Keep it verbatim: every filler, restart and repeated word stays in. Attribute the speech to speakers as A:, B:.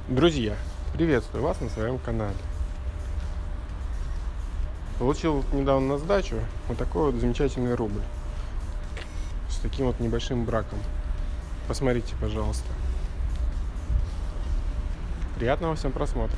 A: Друзья, приветствую вас на своем канале. Получил вот недавно на сдачу вот такой вот замечательный рубль с таким вот небольшим браком. Посмотрите, пожалуйста. Приятного всем просмотра.